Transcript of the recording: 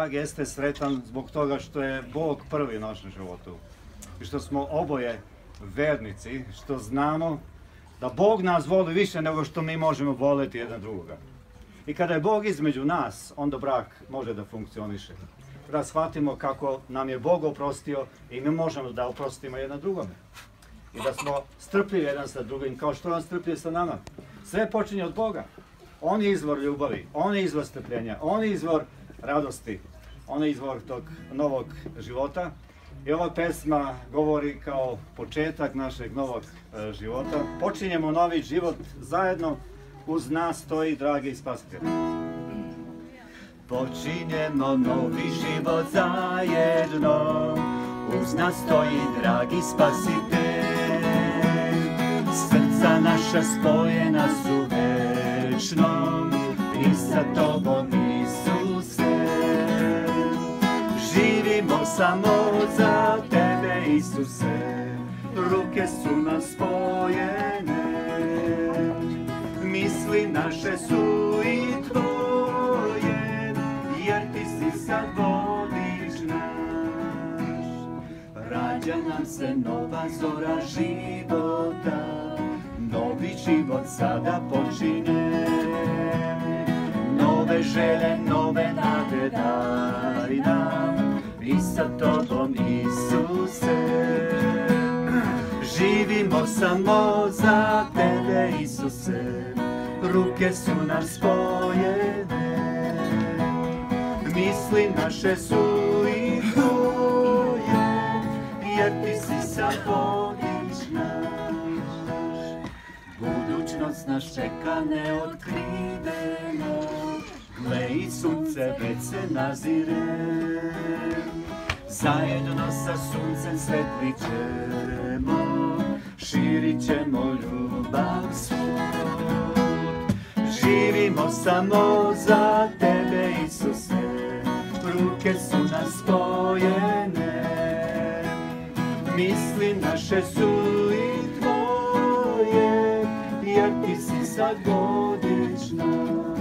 drag, jeste sretan zbog toga što je Bog prvi u našem životu. I što smo oboje vernici, što znamo da Bog nas voli više nego što mi možemo voleti jedan drugoga. I kada je Bog između nas, onda brak može da funkcioniše. Da shvatimo kako nam je Bog oprostio i mi možemo da oprostimo jedan drugome. I da smo strpljivi jedan sa drugim, kao što on strpljiv sa nama. Sve počinje od Boga. On je izvor ljubavi, on je izvor strpljenja, on je izvor radosti, on je izvor tog novog života. I ova pesma govori kao početak našeg novog života. Počinjemo novi život zajedno, uz nas stoji dragi Spasitelj. Počinjemo novi život zajedno, uz nas stoji dragi Spasitelj. Srca naša spojena su večno i sa tobom, Isuse. Živimo samo za tebe, Isuse, ruke su nam spojene, misli naše su i tvoje, jer ti si sad vodič naš. Rađa nam se nova zora života, novi život sada počinje. Nove želje, nove nade daj nam, i sa tobom, Isuse. Živimo samo za tebe, Isuse, ruke su nam spojene, misli naše su i tvoje, jer ti si sad vodič naš. Budućnost nas čeka neotkrivena, gle i sunce već se nazire. Zajedno sa suncem svetlit ćemo, širit ćemo ljubav svud. Živimo samo za tebe, Isuse, ruke su nam spojene, misli naše su i tvoje, jer ti si sad vodič naš.